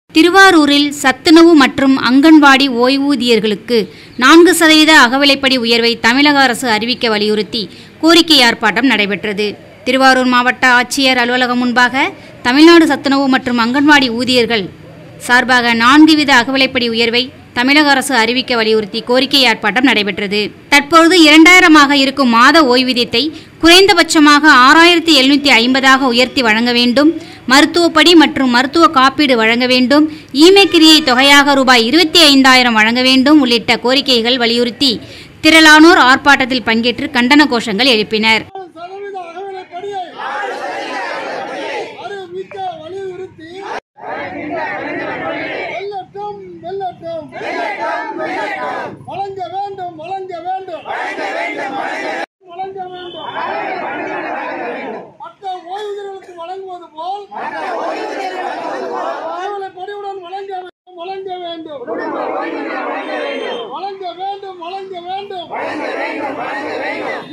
திருவாரூரில் சத்துணவு மற்றும் அங்கன்வாடி ஓய்வூதியர்களுக்கு 4% அகவிலைப்படி உயர்வை தமிழக அரசு அறிவிக்க வலியுறுத்தி கோரிக்கை ஆர்ப்பாட்டம் நடைபெற்றது. திருவாரூர் மாவட்ட ஆட்சியர் அலுவலகம் முன்பாக தமிழ்நாடு சத்துணவு மற்றும் அங்கன்வாடி ஊழியர்கள் சார்பாக 4 அகவிலைப்படி உயர்வை தமிழக அரசு அறிவிக்க வலியுறுத்தி கோரிக்கை ஆர்ப்பாட்டம் நடைபெற்றது. தற்பொழுது 2000 இருக்கும் மாத ஓய்வூதியத்தை குறைந்தபட்சமாக 6750 உயர்த்தி வழங்க வேண்டும். மருத்துவப்படி மற்றும் மருத்துவ காப்பீடு வழங்க வேண்டும். ஈமை கிரியை தொகையாக ரூபாய் 25,000 வழங்க வேண்டும் உள்ளிட்ட கோரிக்கைகள் வலியுறுத்தி திரளானோர் ஆர்ப்பாட்டத்தில் பங்கேற்று கண்டன கோஷங்கள் எழுப்பினர். வழங்க வேண்டும் வழங்க வேண்டும் வழங்க வேண்டும் மற்ற ஓய்வூதியர்களுக்கு வழங்குவது போல் அகவிலைப்படியுடன் வழங்க வேண்டும் வழங்க வேண்டும் வழங்க வேண்டும் வழங்க வேண்டும்